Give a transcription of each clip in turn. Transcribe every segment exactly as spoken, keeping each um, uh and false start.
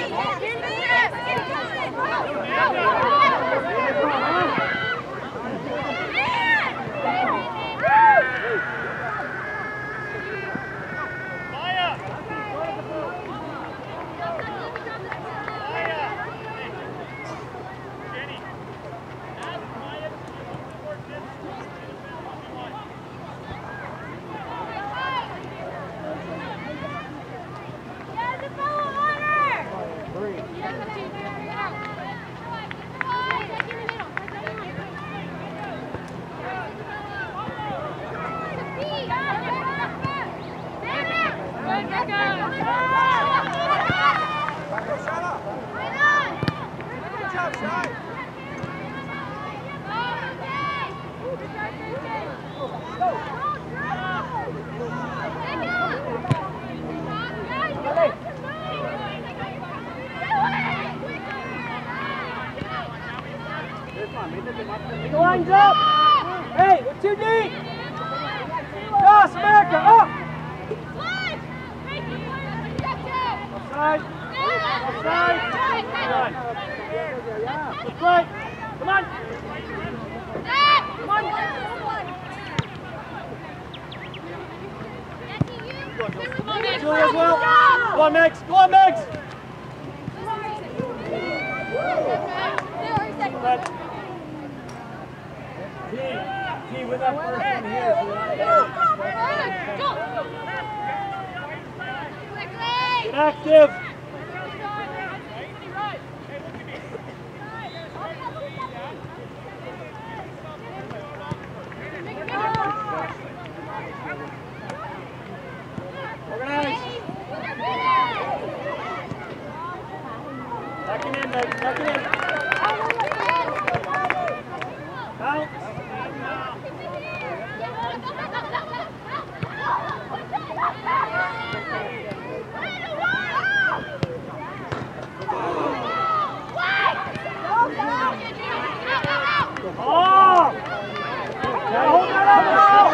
The line's up! Hey, we're too deep! Cross, America, up! Offside! Offside! Offside! Let's play! Come on! Come on! Julie as well! Go on, Megs! Go on, Megs! T, T, with that person here. Get active. Organize. Second in, Meg. Second in. Bounce. Oh! Now hold that up now!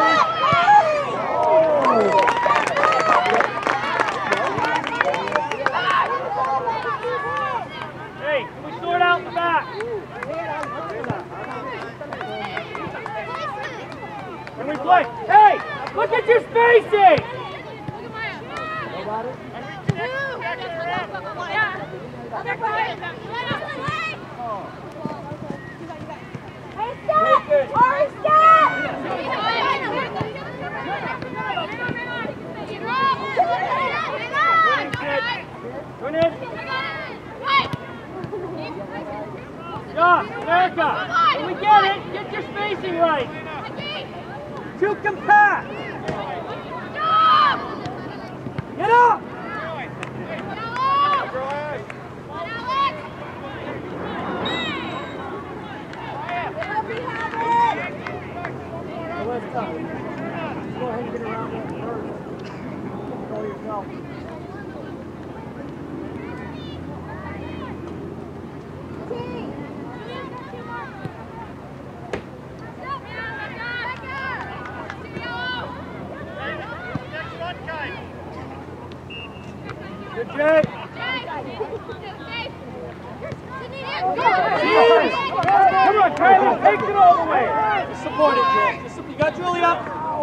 Hey, can we sort out the back? Can we play? Hey, look at your spacing! Hurry, stop! Turn in. Yeah, America, when we get it, get your spacing right. Too compact. Get up. Let's go. Let's go ahead and get around there first. Control yourself. Good, Jay. Come on, Kylie, take it all the way. Just support it, Jay. Just, you got Julie up.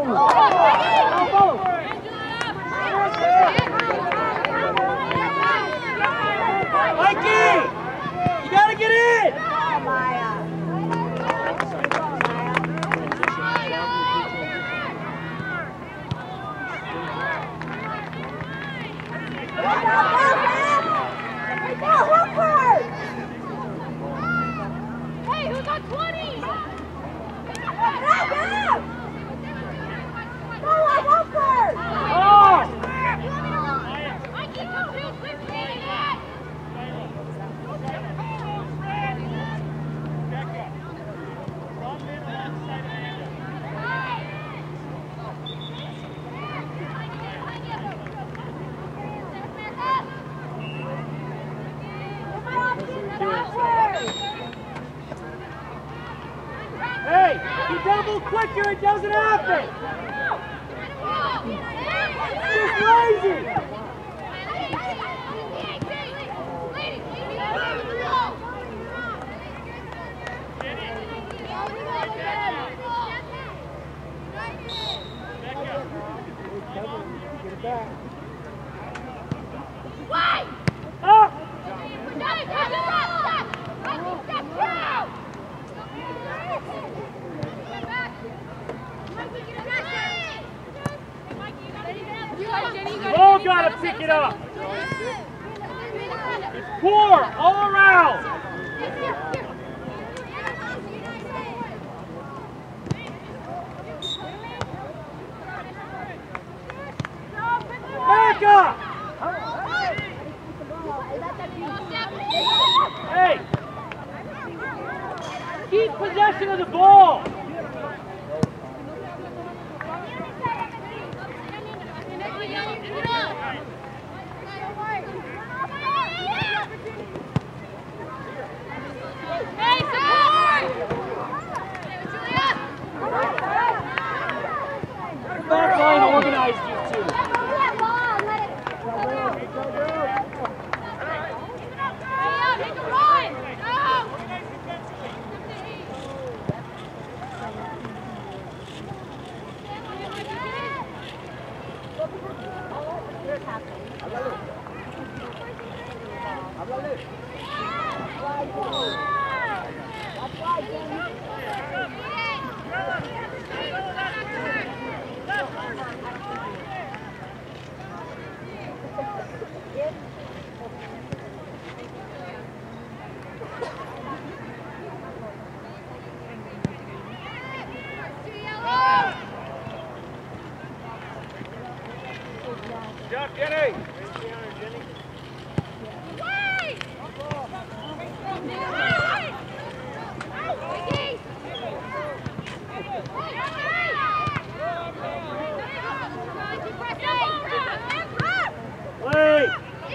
Mikey, you gotta get in. Hey, who's on twenty? Hey, you double quicker, it doesn't happen. It's just lazy. pick it up. It's poor all around. America! Hey! Keep possession of the ball! Back line organized you two. Jenny! Play!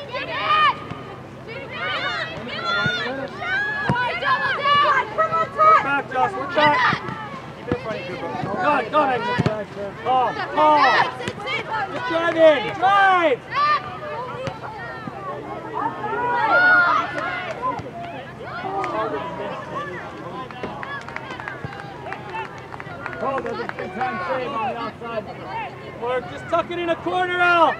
We're back, Josh, we're back! Keep it in front of you, bro. Go on, go on, Paul, Paul! Just drive in! Drive! Paul does a big time save on the outside. Mark, just tuck it in a corner, Al!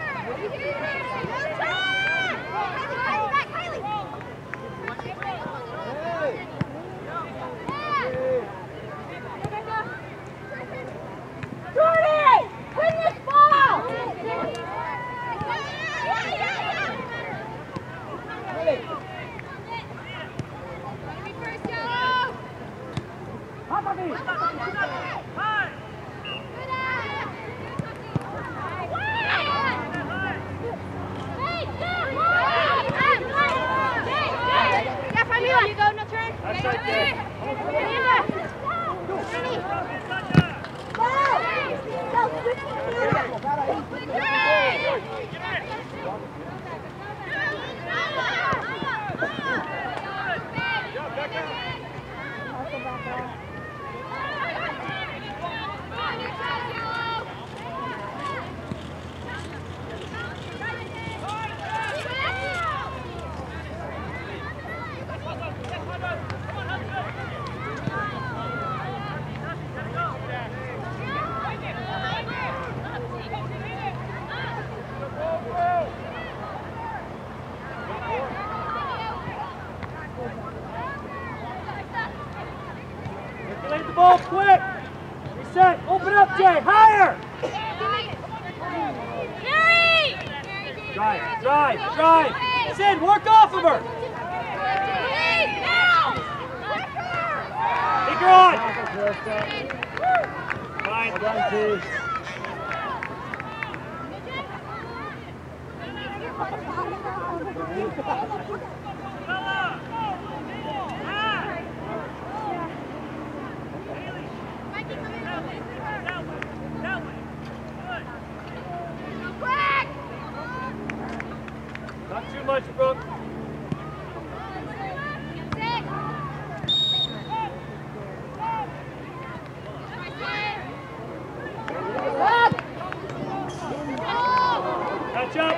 Circulate the ball quick! Reset! Open up, Jay! Higher! Drive, drive, drive! Sid, work off of her! Take her on! Fine. Well done, Keith. Not too much, Brooke. Catch up.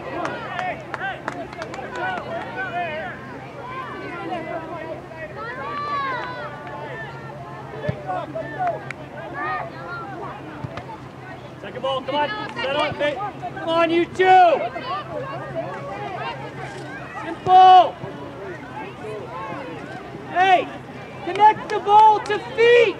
Second ball, come on. Set up, mate. Come on, you two. Simple. Hey, connect the ball to feet.